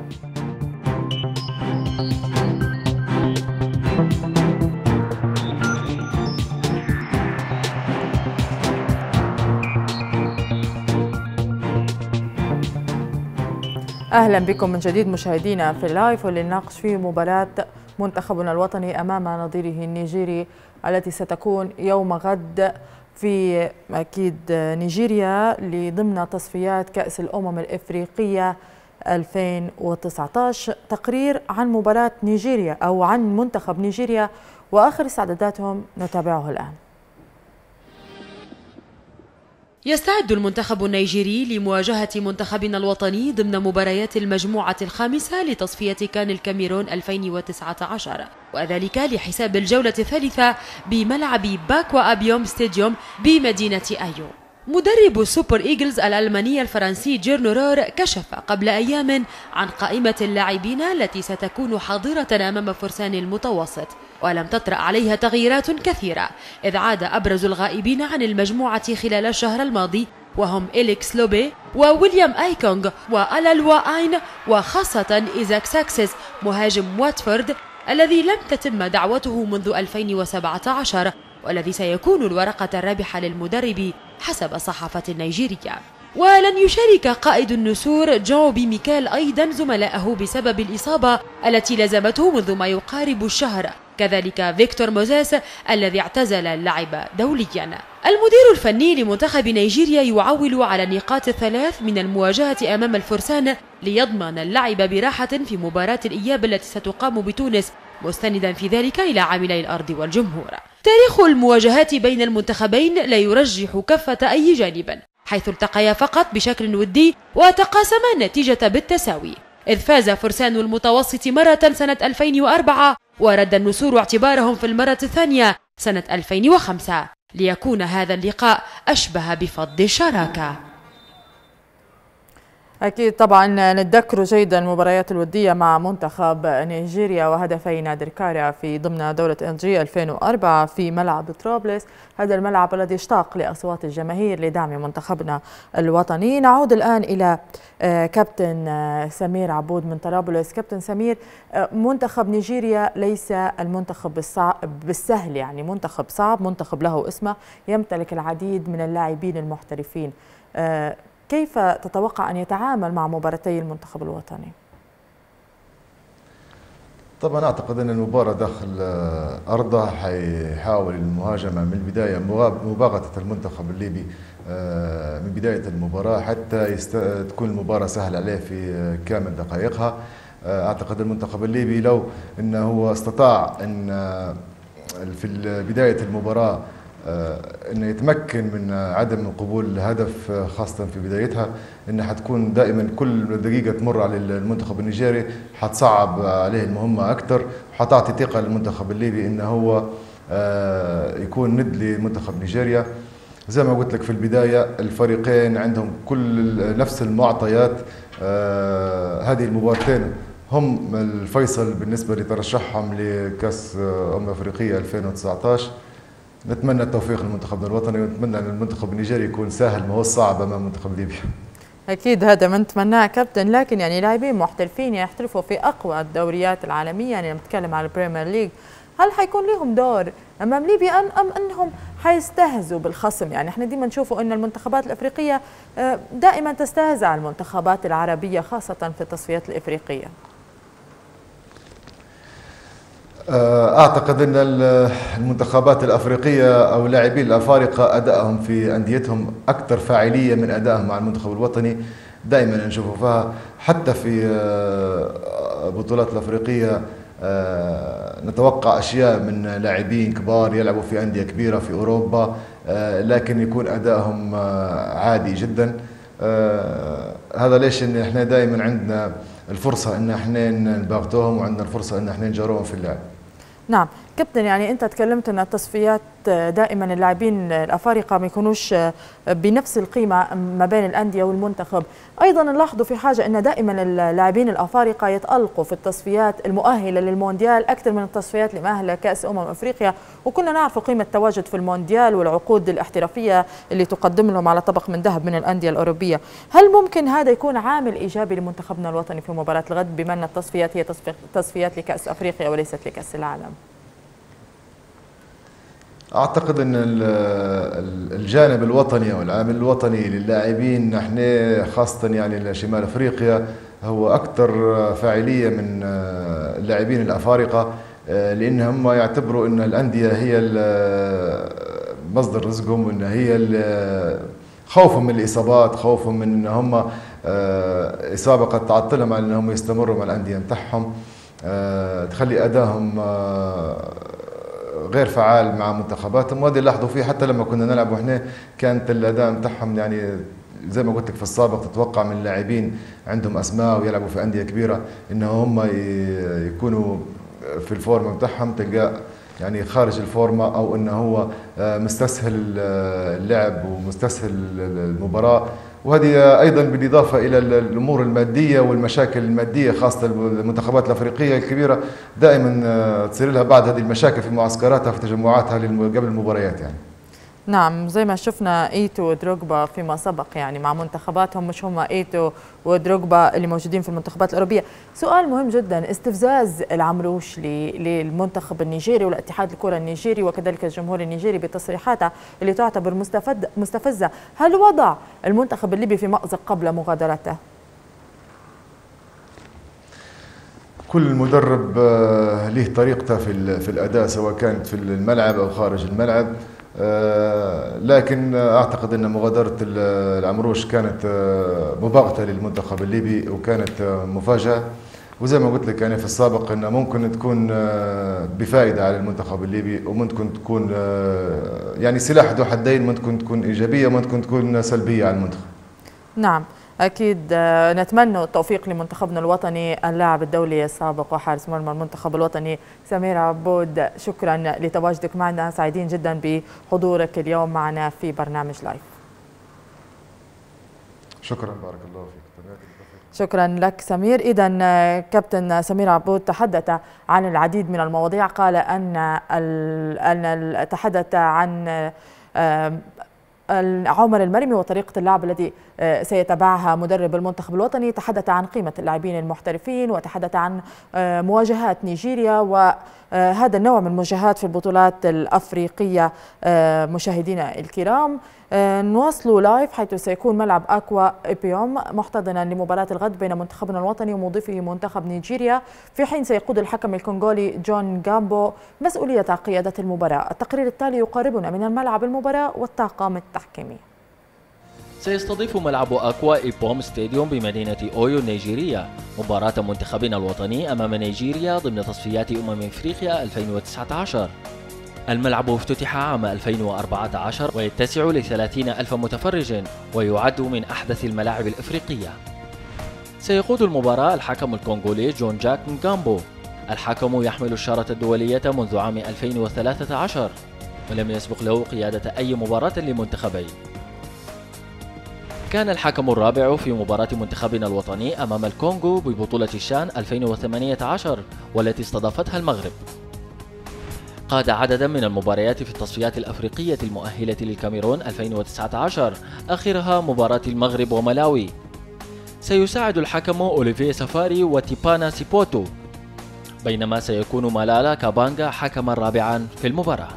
أهلا بكم من جديد مشاهدينا في اللايف، واللي نناقش فيه مباراة منتخبنا الوطني أمام نظيره النيجيري التي ستكون يوم غد في أكيد نيجيريا ضمن تصفيات كأس الأمم الإفريقية 2019. تقرير عن مباراة نيجيريا أو عن منتخب نيجيريا وآخر استعداداتهم نتابعه الآن. يستعد المنتخب النيجيري لمواجهة منتخبنا الوطني ضمن مباريات المجموعة الخامسة لتصفية كان الكاميرون 2019، وذلك لحساب الجولة الثالثة بملعب باكوا أبيوم ستاديوم بمدينة أيو. مدرب السوبر إيجلز الألماني الفرنسي جيرنورور كشف قبل أيام عن قائمة اللاعبين التي ستكون حاضرة أمام فرسان المتوسط، ولم تطرأ عليها تغييرات كثيرة، إذ عاد أبرز الغائبين عن المجموعة خلال الشهر الماضي وهم إليكس لوبي وويليام أيكونغ وألالوا آين، وخاصة إيزاك ساكسيس مهاجم واتفورد الذي لم تتم دعوته منذ 2017 والذي سيكون الورقة الرابحة للمدرب حسب صحافة النيجيرية. ولن يشارك قائد النسور جون بيميكال أيضا زملائه بسبب الإصابة التي لزمته منذ ما يقارب الشهر، كذلك فيكتور موزيس الذي اعتزل اللعب دوليا. المدير الفني لمنتخب نيجيريا يعول على النقاط الثلاث من المواجهة أمام الفرسان ليضمن اللعب براحة في مباراة الإياب التي ستقام بتونس، مستندا في ذلك إلى عاملي الأرض والجمهور. تاريخ المواجهات بين المنتخبين لا يرجح كفة أي جانب، حيث التقيا فقط بشكل ودي وتقاسما النتيجة بالتساوي، إذ فاز فرسان المتوسط مرة سنة 2004 ورد النسور اعتبارهم في المرة الثانية سنة 2005، ليكون هذا اللقاء أشبه بفض الشراكة. أكيد طبعا نتذكر جيدا المباريات الودية مع منتخب نيجيريا وهدفي نادر كاريا في ضمن دورة NG 2004 في ملعب طرابلس، هذا الملعب الذي اشتاق لأصوات الجماهير لدعم منتخبنا الوطني. نعود الآن إلى كابتن سمير عبود من طرابلس. كابتن سمير، منتخب نيجيريا ليس المنتخب بالسهل، يعني منتخب صعب، منتخب له اسمه، يمتلك العديد من اللاعبين المحترفين. كيف تتوقع أن يتعامل مع مباراتي المنتخب الوطني؟ طبعا أعتقد أن المباراة داخل أرضه حيحاول المهاجمة من البداية، مباغتة المنتخب الليبي من بداية المباراة حتى تكون المباراة سهلة عليه في كامل دقائقها. أعتقد المنتخب الليبي لو أنه استطاع أن في بداية المباراة انه يتمكن من عدم قبول الهدف خاصه في بدايتها، انها حتكون دائما كل دقيقه تمر على المنتخب النيجيري حتصعب عليه المهمه اكثر، وحتعطي ثقه للمنتخب الليبي انه هو يكون ند لمنتخب نيجيريا. زي ما قلت لك في البدايه، الفريقين عندهم كل نفس المعطيات. هذه المباراتين هم الفيصل بالنسبه لترشحهم لكاس افريقيا 2019. نتمنى التوفيق لمنتخبنا الوطني، ونتمنى ان المنتخب النيجيري يكون سهل ما هو صعب امام منتخب ليبيا. اكيد هذا ما نتمناه كابتن، لكن يعني لاعبين محترفين يحترفوا في اقوى الدوريات العالميه، يعني نتكلم على البريمير ليج، هل حيكون لهم دور امام ليبيا ام انهم حيستهزوا بالخصم؟ يعني احنا دائما نشوفوا ان المنتخبات الافريقيه دائما تستهزأ المنتخبات العربيه خاصه في التصفيات الافريقيه. أعتقد أن المنتخبات الأفريقية أو اللاعبين الأفارقة أدائهم في أنديتهم أكثر فاعلية من أدائهم مع المنتخب الوطني. دائما نشوفوا فيها حتى في بطولات الأفريقية نتوقع أشياء من لاعبين كبار يلعبوا في أندية كبيرة في أوروبا، لكن يكون أدائهم عادي جدا. هذا ليش إن إحنا دائما عندنا الفرصة إن إحنا نباغتوهم، وعندنا الفرصة إن إحنا نجاروهم في اللعب. نعم كابتن، يعني أنت تكلمت أن التصفيات دائما اللاعبين الأفارقة ما يكونوش بنفس القيمة ما بين الأندية والمنتخب، أيضا نلاحظوا في حاجة أن دائما اللاعبين الأفارقة يتألقوا في التصفيات المؤهلة للمونديال أكثر من التصفيات المؤهلة كأس أفريقيا، وكلنا نعرف قيمة التواجد في المونديال والعقود الاحترافية اللي تقدم لهم على طبق من ذهب من الأندية الأوروبية. هل ممكن هذا يكون عامل إيجابي لمنتخبنا الوطني في مباراة الغد، بما أن التصفيات هي تصفيات لكأس أفريقيا وليست لكأس العالم؟ أعتقد أن الجانب الوطني أو العامل الوطني للاعبين نحن خاصة يعني شمال أفريقيا هو أكثر فاعلية من اللاعبين الأفارقة، لأنهم يعتبروا أن الأندية هي مصدر رزقهم، وأن هي خوفهم من الإصابات، خوفهم من أن هم إصابة قد تعطلهم على أنهم يستمروا مع الأندية متاعهم، تخلي أدائهم غير فعال مع منتخباتهم. وهذا اللي لاحظوا فيه حتى لما كنا نلعب وإحنا كانت الأداء متاعهم يعني زي ما قلت لك في السابق، تتوقع من اللاعبين عندهم أسماء ويلعبوا في أندية كبيرة إنه هم يكونوا في الفورمة متاعهم تلقى يعني خارج الفورمة، أو إنه هو مستسهل اللعب ومستسهل المباراة. وهذه أيضا بالإضافة إلى الأمور المادية والمشاكل المادية، خاصة المنتخبات الأفريقية الكبيرة دائما تصير لها بعض هذه المشاكل في معسكراتها في تجمعاتها قبل المباريات يعني. نعم، زي ما شفنا ايتو ودروغبا فيما سبق يعني مع منتخباتهم، مش هم ايتو ودروغبا اللي موجودين في المنتخبات الأوروبية. سؤال مهم جدا، استفزاز العمروش للمنتخب النيجيري والاتحاد الكرة النيجيري وكذلك الجمهور النيجيري بتصريحاته اللي تعتبر مستفزة، هل وضع المنتخب الليبي في مأزق قبل مغادرته؟ كل مدرب له طريقته في الأداء، سواء كانت في الملعب أو خارج الملعب، لكن أعتقد أن مغادرة العمروش كانت مباغتة للمنتخب الليبي وكانت مفاجأة، وزي ما قلت لك يعني في السابق أنها ممكن تكون بفائدة على المنتخب الليبي وممكن تكون يعني سلاح ذو حدين، ممكن تكون إيجابية وممكن تكون سلبية على المنتخب. نعم أكيد نتمنى التوفيق لمنتخبنا الوطني. اللاعب الدولي السابق وحارس مرمى المنتخب الوطني سمير عبود، شكرا لتواجدك معنا، سعيدين جدا بحضورك اليوم معنا في برنامج لايف. شكرا، بارك الله فيك. شكرا لك سمير. إذا كابتن سمير عبود تحدث عن العديد من المواضيع، قال أن تحدث عن عمر المرمي وطريقة اللعب الذي سيتبعها مدرب المنتخب الوطني، تحدث عن قيمة اللاعبين المحترفين، وتحدث عن مواجهات نيجيريا وهذا النوع من المواجهات في البطولات الأفريقية. مشاهدينا الكرام، نواصل لايف حيث سيكون ملعب أكوا إبيوم محتضنا لمباراة الغد بين منتخبنا الوطني ومضيفه منتخب نيجيريا، في حين سيقود الحكم الكونغولي جون جامبو مسؤولية قيادة المباراة. التقرير التالي يقاربنا من الملعب المباراة والطاقم التحكيمي. سيستضيف ملعب أكوا إيبوم ستاديوم بمدينة أويو النيجيرية مباراة منتخبنا الوطني أمام نيجيريا ضمن تصفيات أفريقيا 2019. الملعب افتتح عام 2014 ويتسع ل30,000 متفرج ويعد من أحدث الملاعب الإفريقية. سيقود المباراة الحكم الكونغولي جون جاك نغامبو. الحكم يحمل الشارة الدولية منذ عام 2013 ولم يسبق له قيادة أي مباراة لمنتخبين. كان الحكم الرابع في مباراة منتخبنا الوطني أمام الكونغو ببطولة الشان 2018 والتي استضافتها المغرب. قاد عددا من المباريات في التصفيات الأفريقية المؤهلة للكاميرون 2019 آخرها مباراة المغرب وملاوي. سيساعد الحكم أوليفيه سفاري وتيبانا سيبوتو، بينما سيكون مالالا كابانغا حكما رابعا في المباراة.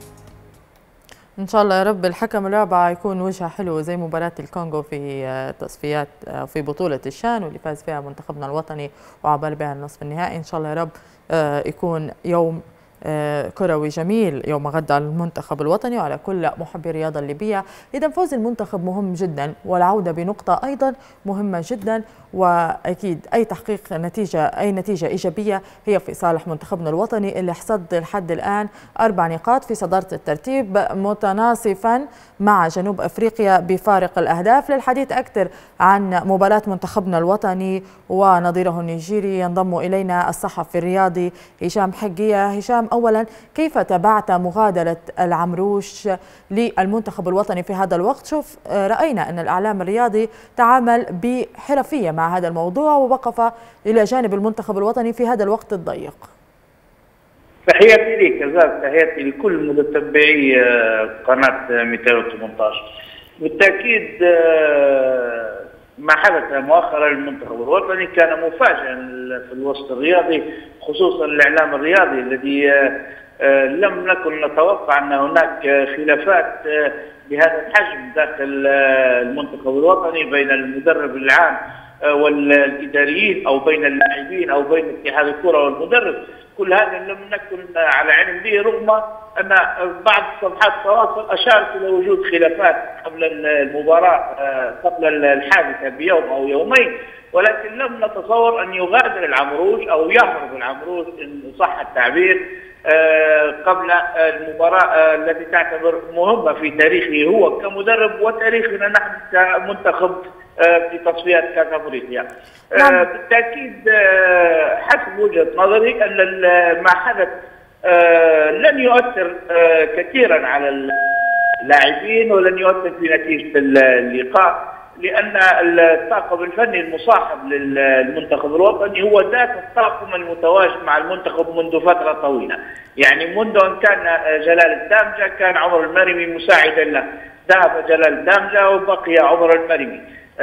إن شاء الله يا رب الحكم الرابع يكون وجهه حلو زي مباراة الكونغو في تصفيات في بطولة الشان واللي فاز فيها منتخبنا الوطني وعبر بها النصف النهائي. إن شاء الله يا رب يكون يوم كروي جميل يوم غد على المنتخب الوطني وعلى كل محبي الرياضة الليبية. إذا فوز المنتخب مهم جدا والعودة بنقطة أيضا مهمة جدا، وأكيد أي تحقيق أي نتيجة إيجابية هي في صالح منتخبنا الوطني اللي حصد لحد الآن 4 نقاط في صدارة الترتيب متناصفا مع جنوب أفريقيا بفارق الأهداف. للحديث أكثر عن مباراة منتخبنا الوطني ونظيره النيجيري ينضم إلينا الصحفي الرياضي هشام حقية. هشام، أولا كيف تابعت مغادرة العمروش للمنتخب الوطني في هذا الوقت؟ شوف، رأينا أن الإعلام الرياضي تعامل بحرفية مع هذا الموضوع ووقف إلى جانب المنتخب الوطني في هذا الوقت الضيق. تحياتي لك كذلك تحياتي لكل متتبعي قناة 218. بالتأكيد ما حدث مؤخرا للمنتخب الوطني كان مفاجئا في الوسط الرياضي، خصوصا الإعلام الرياضي الذي لم نكن نتوقع أن هناك خلافات بهذا الحجم داخل المنتخب الوطني بين المدرب العام والإداريين أو بين اللاعبين أو بين اتحاد الكرة والمدرب. كل هذا لم نكن على علم به، رغم أن بعض صفحات التواصل أشارت إلى وجود خلافات قبل المباراة قبل الحادثة بيوم أو يومين، ولكن لم نتصور أن يغادر العمروش أو يهرب العمروش إن صح التعبير قبل المباراة التي تعتبر مهمة في تاريخه هو كمدرب وتاريخنا نحن كمنتخب في تصفيات كأس أفريقيا. بالتأكيد حسب وجهة نظري أن ما حدث لن يؤثر كثيرا على اللاعبين ولن يؤثر في نتيجة اللقاء، لأن الطاقم الفني المصاحب للمنتخب الوطني هو ذات الطاقم المتواجد مع المنتخب منذ فترة طويلة. يعني منذ أن كان جلال الدامجة كان عمر المرمي مساعدا له، ذهب جلال الدامجة وبقي عمر المرمي.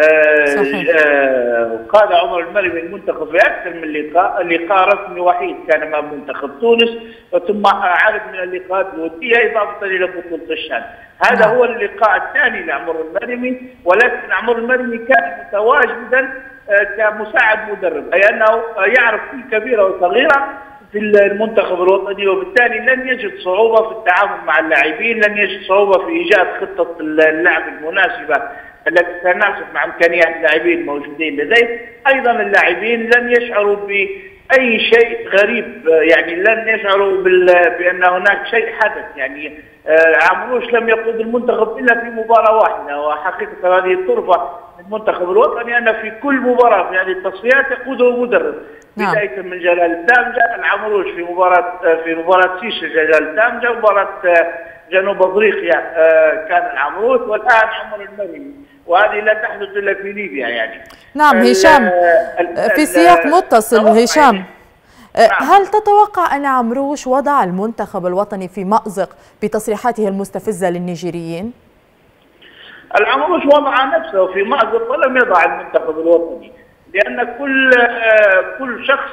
قاد عمر المرمي المنتخب في أكثر من لقاء رسمي وحيد كان مع منتخب تونس، ثم عدد من اللقاءات الودية إضافة إلى بطولة الشان. هذا هو اللقاء الثاني لعمر المرمي، ولكن عمر المرمي كان متواجدا كمساعد مدرب، أي أنه يعرف كل كبيرة وصغيرة في المنتخب الوطني، وبالتالي لن يجد صعوبة في التعامل مع اللاعبين، لن يجد صعوبة في إيجاد خطة اللعب المناسبة التي تتناسب مع إمكانيات اللاعبين الموجودين لديه. أيضا اللاعبين لن يشعروا بأي شيء غريب، يعني لن يشعروا بأن هناك شيء حدث. يعني عمروش لم يقود المنتخب إلا في مباراة واحدة، وحقيقة هذه الطرفة للمنتخب الوطني أن في كل مباراة في هذه التصفيات يقوده مدرب، بداية من جلال التامجة، العمروش في مباراة سيشل جلال التامجة، مباراة جنوب افريقيا كان العمروش، والان عمر المري، وهذه لا تحدث الا في ليبيا يعني. نعم هشام، في سياق متصل هشام، هل تتوقع أن عمروش وضع المنتخب الوطني في مأزق بتصريحاته المستفزة للنيجيريين؟ العمروش وضع نفسه في مأزق ولم يضع المنتخب الوطني، لأن كل شخص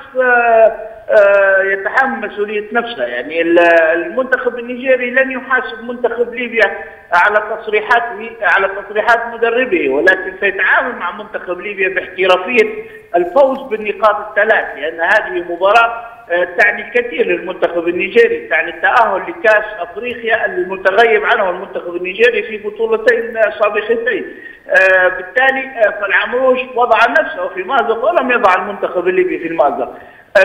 يتحمل مسؤولية نفسه. يعني المنتخب النيجيري لن يحاسب منتخب ليبيا على تصريحات مدربه، ولكن سيتعامل مع منتخب ليبيا باحترافية الفوز بالنقاط الثلاث، لأن هذه مباراة تعني كثير للمنتخب النيجيري، تعني التأهل لكأس أفريقيا المتغيب عنه المنتخب النيجيري في بطولتين سابقتين. بالتالي فالعمروش وضع نفسه في مأزق ولم يضع المنتخب الليبي في المأزق.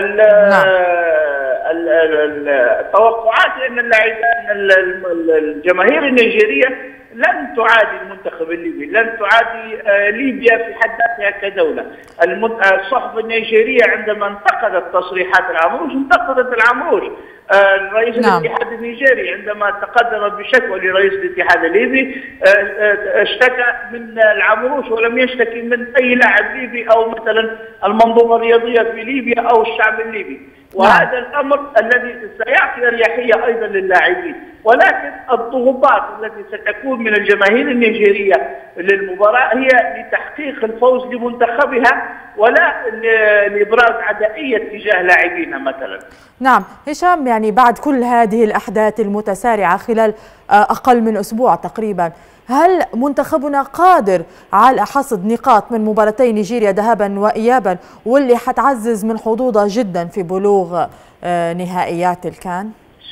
التوقعات ان الجماهير النيجيرية لن تعادي المنتخب الليبي، لن تعادي ليبيا في حد ذاتها كدولة. الصحف النيجيرية عندما انتقدت تصريحات العمروش انتقدت العمروش. رئيس الاتحاد النيجيري عندما تقدم بشكوى لرئيس الاتحاد الليبي اشتكى من العمروش ولم يشتكي من اي لاعب ليبي او مثلا المنظومة الرياضية في ليبيا او الشعب الليبي، وهذا الامر الذي سيعطي اريحيه ايضا للاعبين. ولكن الضغوطات التي ستكون من الجماهير النيجيريه للمباراه هي لتحقيق الفوز لمنتخبها ولا لابراز عدائيه تجاه لاعبينا مثلا. نعم هشام، يعني بعد كل هذه الاحداث المتسارعه خلال اقل من اسبوع تقريبا، هل منتخبنا قادر على حصد نقاط من مباراتي نيجيريا ذهابا وإيابا، واللي حتعزز من حظوظه جدا في بلوغ نهائيات الكان؟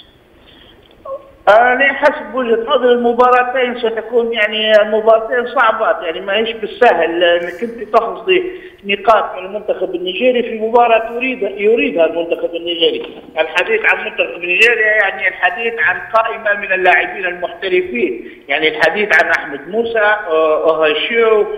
حسب وجهة نظري المباراتين ستكون يعني مباراتين صعبات، يعني ما هيش بالسهل انك انت تحصدي نقاط من المنتخب النيجيري في مباراة يريدها المنتخب النيجيري. الحديث عن منتخب نيجيريا يعني الحديث عن قائمة من اللاعبين المحترفين، يعني الحديث عن احمد موسى، اوهاشيو،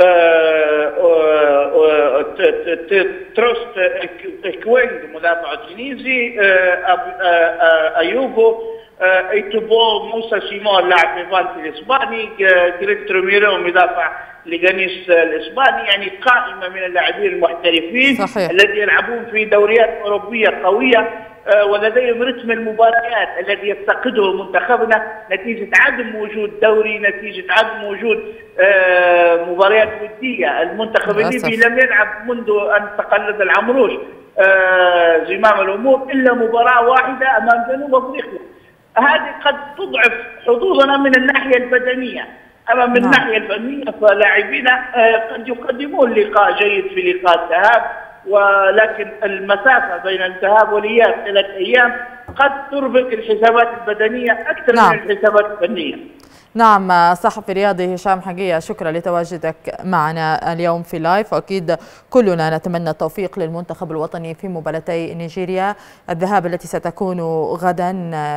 تروست كوينغ مدافع تونسي، ايوبو، ايتوبو، موسى سيمون لاعب ليفانتي الاسباني، جريت روميرو مدافع لغانيس الاسباني، يعني قائمه من اللاعبين المحترفين الذين يلعبون في دوريات اوروبيه قويه ولديهم رتم المباريات الذي يفتقده منتخبنا نتيجه عدم وجود دوري، نتيجه عدم وجود مباريات وديه. المنتخب الليبي لم يلعب منذ ان تقلد العمروش زمام الامور الا مباراه واحده امام جنوب افريقيا. هذه قد تضعف حظوظنا من الناحيه البدنيه، اما من الناحيه الفنيه فلاعبينا قد يقدمون لقاء جيد في لقاء الذهاب، ولكن المسافه بين الذهاب والاياب 3 ايام قد تربك الحسابات البدنيه اكثر من الحسابات الفنيه. نعم صحفي رياضي هشام حقيقة، شكرا لتواجدك معنا اليوم في لايف، وأكيد كلنا نتمنى التوفيق للمنتخب الوطني في مباراتي نيجيريا الذهاب التي ستكون غدا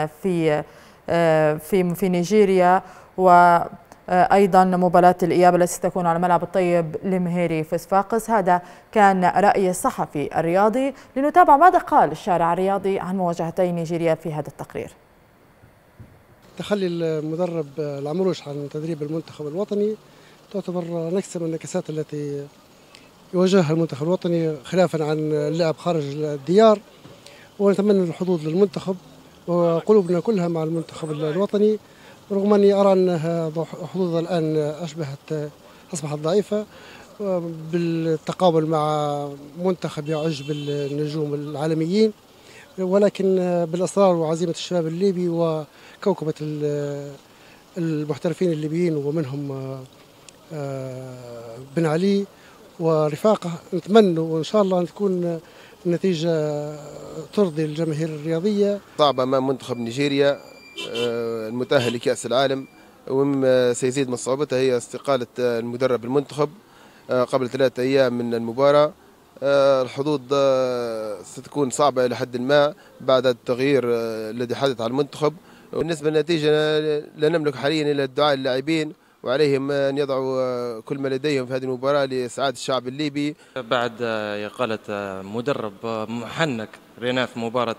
في نيجيريا، وأيضا مباراة الإياب التي ستكون على ملعب الطيب لمهيري في صفاقس. هذا كان رأي الصحفي الرياضي. لنتابع ماذا قال الشارع الرياضي عن مواجهتي نيجيريا في هذا التقرير. تخلي المدرب العمروش عن تدريب المنتخب الوطني تعتبر نكسة من النكسات التي يواجهها المنتخب الوطني خلافا عن اللعب خارج الديار، ونتمنى الحظوظ للمنتخب وقلوبنا كلها مع المنتخب الوطني، رغم أني أرى أنها حظوظها الآن أصبحت ضعيفة بالتقابل مع منتخب يعج بالنجوم العالميين، ولكن بالإصرار وعزيمة الشباب الليبي وكوكبة المحترفين الليبيين ومنهم بن علي ورفاقه، نتمنى وإن شاء الله تكون النتيجة ترضي الجماهير الرياضية. صعبة أمام منتخب نيجيريا المتأهل لكأس العالم، ومما سيزيد من صعوبتها هي استقالة المدرب المنتخب قبل 3 أيام من المباراة. الحظوظ ستكون صعبة إلى حد ما بعد التغيير الذي حدث على المنتخب. بالنسبة للنتيجة لا نملك حاليا إلا الدعاء للاعبين، وعليهم أن يضعوا كل ما لديهم في هذه المباراة لإسعاد الشعب الليبي. بعد إقالة مدرب محنك رينا في مباراة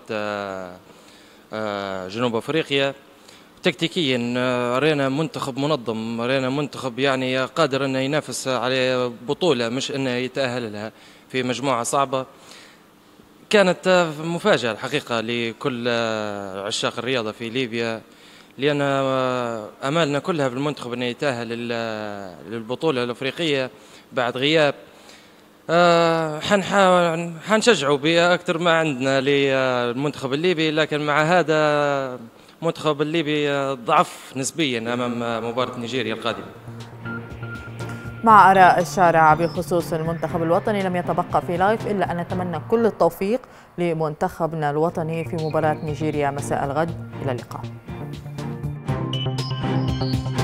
جنوب أفريقيا، تكتيكيا رينا منتخب منظم، رينا منتخب يعني قادر أنه ينافس على بطولة مش أنه يتأهل لها في مجموعة صعبة. كانت مفاجأة الحقيقة لكل عشاق الرياضة في ليبيا، لأن أمالنا كلها في المنتخب أنه يتأهل للبطولة الأفريقية بعد غياب. حنشجعوا بأكثر ما عندنا للمنتخب الليبي، لكن مع هذا المنتخب الليبي ضعف نسبيا أمام مباراة نيجيريا القادمة. مع آراء الشارع بخصوص المنتخب الوطني، لم يتبقى في لايف إلا أن نتمنى كل التوفيق لمنتخبنا الوطني في مباراة نيجيريا مساء الغد. إلى اللقاء.